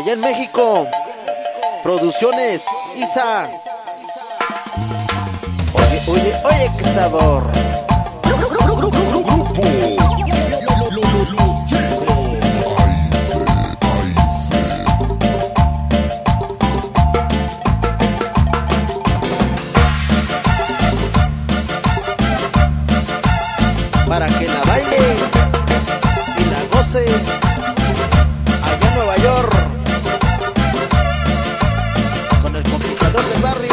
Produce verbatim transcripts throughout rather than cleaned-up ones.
allá en México, Producciones Isa. Oye, oye, oye, qué sabor. Para que la baile y la goce allá en Nueva York, con el conquistador del barrio,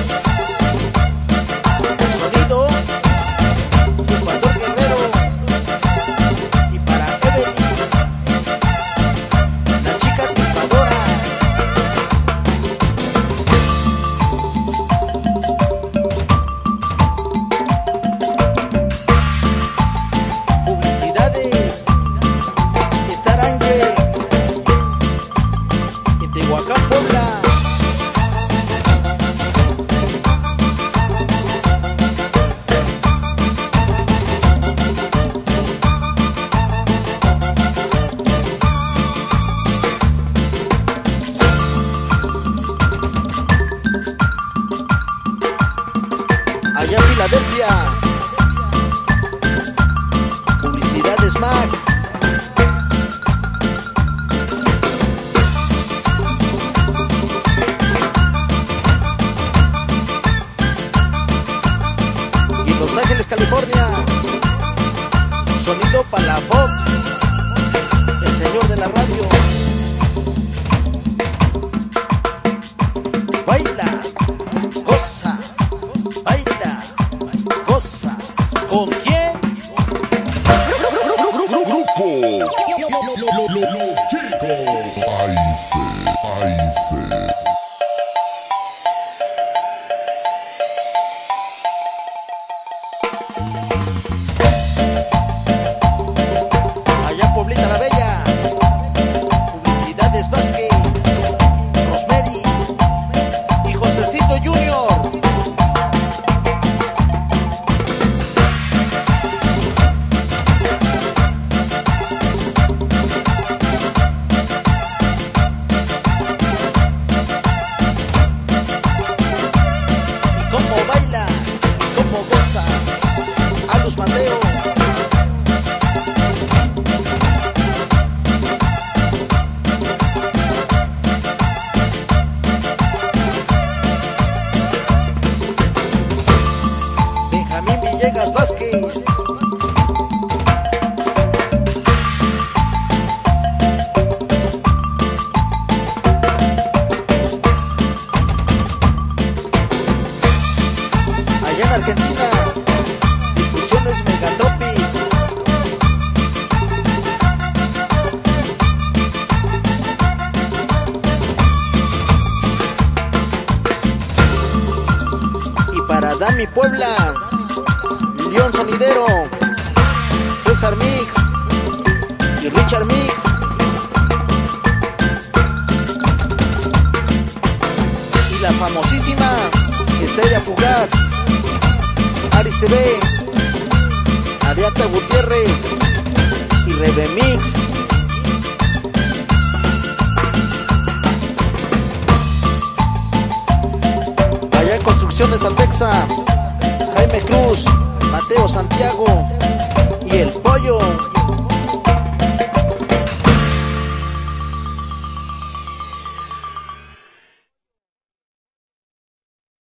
sonido Ecuador Guerrero. Y para Evelyn, la chica triunfadora. Publicidades Star Angel en Tehuacán, Puebla. Allá en Filadelfia, Publicidades Max. Y en Los Ángeles, California, sonido para la Fox, el señor de la radio. Baila, goza, baila, goza. ¿Con quién? Grupo Los Chicos. Ahí se, ahí se. Allá en Pueblita la Bella, Publicidades Vázquez, Rosemary y Josecito Junior. Y cómo baila, y cómo goza a los Mateo. Benjamín Villegas Vázquez. Allá en Argentina, Difusiones Megatropic. Y para Dami Puebla, León Sonidero, César Mix y Richard Mix. Y la famosísima Estrella Fugaz, Aris T V, Ariata Gutiérrez y Rebe Mix. Allá en Construcciones Altexa, Jaime Cruz, Mateo Santiago.